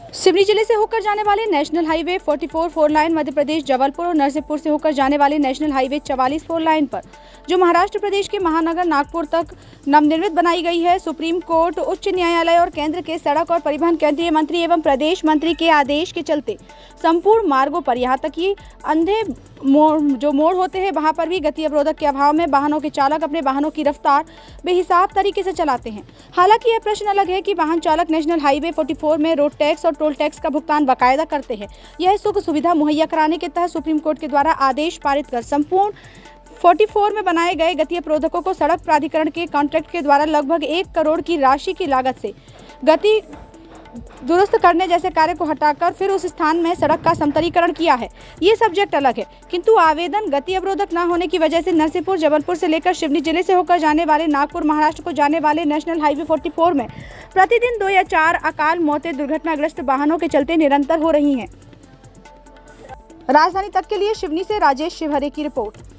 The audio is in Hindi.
सिवनी जिले से होकर जाने वाले national highway 44 four lane Madhya Pradesh Jabalpur और नरसिंहपुर से होकर जाने वाले नेशनल हाईवे 44 फोर लाइन पर जो महाराष्ट्र प्रदेश के महानगर नागपुर तक नवनिर्मित बनाई गई है, सुप्रीम कोर्ट, उच्च न्यायालय और केंद्र के सड़क और परिवहन केंद्रीय मंत्री एवं प्रदेश मंत्री के आदेश के चलते संपूर्ण मार्गों पर यहाँ तक कि अंधे मोड़ होते हैं वहां पर भी गति अवरोधक के अभाव में वाहनों के चालक अपने वाहनों की रफ्तार बेहिसाब तरीके से चलाते हैं। हालांकि यह प्रश्न अलग है कि वाहन चालक नेशनल हाईवे 44 में रोड टैक्स और टोल टैक्स का भुगतान बाकायदा करते हैं। यह सुख सुविधा मुहैया कराने के तहत सुप्रीम कोर्ट के द्वारा आदेश पारित कर संपूर्ण 44 में बनाए गए गति अवरोधकों को सड़क प्राधिकरण के कॉन्ट्रैक्ट के द्वारा लगभग 1 करोड़ की राशि की लागत से गति दुरुस्त करने जैसे कार्य को हटाकर फिर उस स्थान में सड़क का समतलीकरण किया है। ये सब्जेक्ट अलग है, किंतु आवेदन गति अवरोधक न होने की वजह से नरसिंहपुर जबलपुर से लेकर सिवनी जिले से होकर जाने वाले नागपुर महाराष्ट्र को जाने वाले नेशनल हाईवे 44 में प्रतिदिन 2 या 4 अकाल मौतें दुर्घटनाग्रस्त वाहनों के चलते निरंतर हो रही हैं। राजधानी तक के लिए सिवनी से राजेश शिवहरे की रिपोर्ट।